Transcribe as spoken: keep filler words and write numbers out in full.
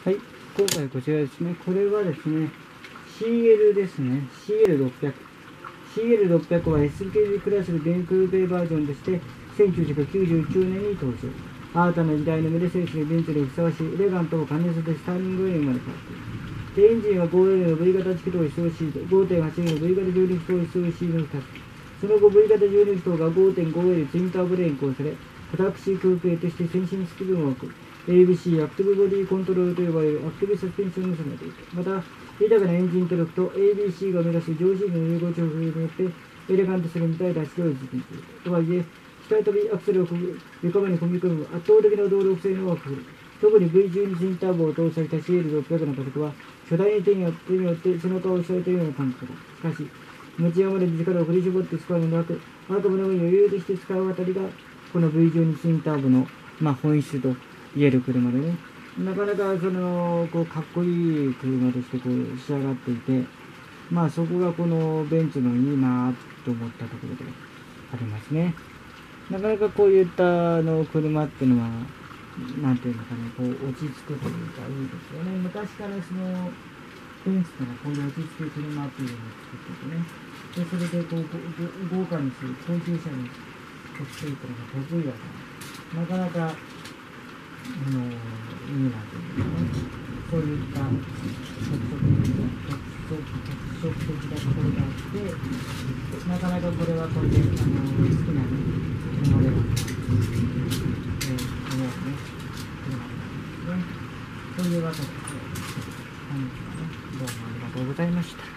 はい、今回こちらですね。これはですね、シーエル ですね。シーエルろっぴゃく。シーエルろっぴゃく は エスケージ クラスのベンクルベイバージョンとしてせんきゅうひゃくきゅうじゅうきゅうねんに登場。新たな時代のメルセデスのベンツにふさわしいエレガントを兼ね備えスターリングウェイに生まれ変わっている。でエンジンは ごエル の ブイ 型気筒 エスオーシー と ごてんはちエル の ブイ 型じゅうに気筒 エスオーシー のふたつ。その後 ブイ 型じゅうに気筒が ごてんごエル ツインターボで変更され、タクシー空系として先進式部門を置く エービーシー アクティブボディコントロールと呼ばれるアクティブサスペンションを備えている。また、豊かなエンジントルクと エービーシー が目指す上心の融合調整によってエレガントさに満たした走りを実現する。とはいえ、機体飛びアクセルを床面に込み込む圧倒的な動力性能をくぐる。特に ブイじゅうに ツインターボを搭載した シーエルろっぴゃく の加速は、巨大に手によってによって背中を押されているような感覚だ。しかし、持ち余る力を振り絞って使うのではなく、アトムの上に余裕として使うあたりが、この ブイじゅうに ツインターボの、まあ、本質と言える車でね、なかなかそのこうかっこいい車としてこう仕上がっていて、まあそこがこのベンツのいいなと思ったところでありますね。なかなかこういったあの車っていうのは、なんていうのかね、こう落ち着くというかいいですよね。昔からそのベンツっていうのはこういう落ち着く車っていうのを作っててね、でそれでこう豪華にする高級車にしていくのが得意だから、なかなかあのいいなというね、そういった特色的な特色的なところがあって、なかなかこれはこれであの好きなね、ものでは、えー、思うね、車なんですね。そういうわけで、本日はね、どうもありがとうございました。